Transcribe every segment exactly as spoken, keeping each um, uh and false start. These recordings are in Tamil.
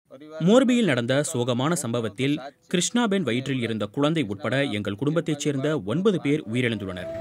மோர்பியில் நடந்த சோகமான சம்பவத்தில் கிருஷ்ணாபென் வயிற்றில் இருந்த குழந்தை உட்பட எங்கள் குடும்பத்தைச் சேர்ந்த ஒன்பது பேர் உயிரிழந்துள்ளனர்.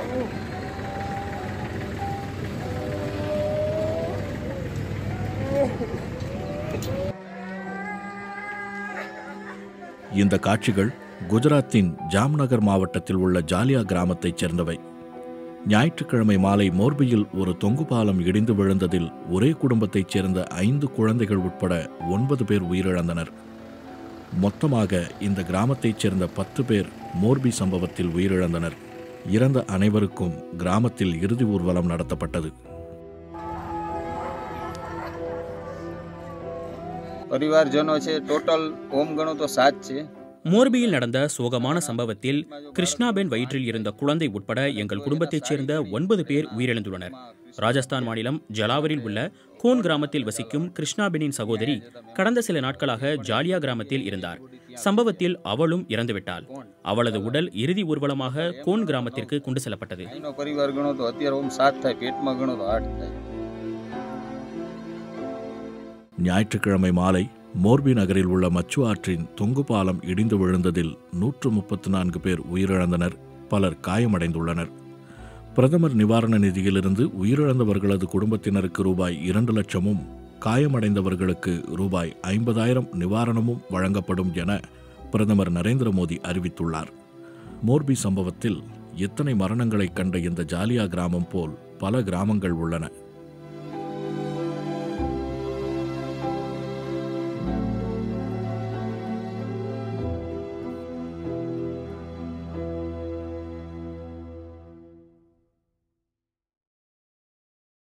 இந்த காட்சிகள் குஜராத்தின் ஜாம்நகர் மாவட்டத்தில் உள்ள ஜாலியா கிராமத்தைச் சேர்ந்தவை. ஞாயிற்றுக்கிழமை மாலை மோர்பியில் ஒரு தொங்கு பாலம் இடிந்து விழுந்ததில் ஒரே குடும்பத்தைச் சேர்ந்த ஐந்து குழந்தைகள் உட்பட ஒன்பது பேர் உயிரிழந்தனர். மொத்தமாக இந்த கிராமத்தைச் சேர்ந்த பத்து பேர் மோர்பி சம்பவத்தில் உயிரிழந்தனர். இறந்த அனைவருக்கும் கிராமத்தில் இறுதி ஊர்வலம் நடத்தப்பட்டது. परिवारजनो छे टोटल ओम गणो तो सात छे. மோர்பியில் நடந்த சோகமான சம்பவத்தில் கிருஷ்ணாபென் வயிற்றில் இருந்த குழந்தை உட்பட எங்கள் குடும்பத்தைச் சேர்ந்த ஒன்பது பேர் உயிரிழந்துள்ளனர். ராஜஸ்தான் மாநிலம் ஜலாவரில் உள்ள கோன் கிராமத்தில் வசிக்கும் கிருஷ்ணாபெனின் சகோதரி கடந்த சில நாட்களாக ஜாலியா கிராமத்தில் இருந்தார். சம்பவத்தில் அவளும் இறந்துவிட்டாள். அவளது உடல் இறுதி ஊர்வலமாக கோன் கிராமத்திற்கு கொண்டு செல்லப்பட்டது. ஞாயிற்றுக்கிழமை மாலை மோர்பி நகரில் உள்ள மச்சு ஆற்றின் தொங்கு பாலம் இடிந்து விழுந்ததில் நூற்று முப்பத்து நான்கு பேர் உயிரிழந்தனர். பலர் காயமடைந்துள்ளனர். பிரதமர் நிவாரண நிதியிலிருந்து உயிரிழந்தவர்களது குடும்பத்தினருக்கு ரூபாய் இரண்டு லட்சமும் காயமடைந்தவர்களுக்கு ரூபாய் ஐம்பதாயிரம் நிவாரணமும் வழங்கப்படும் என பிரதமர் நரேந்திர மோடி அறிவித்துள்ளார். மோர்பி சம்பவத்தில் எத்தனை மரணங்களை கண்ட இந்த ஜாலியா கிராமம் போல் பல கிராமங்கள் உள்ளன.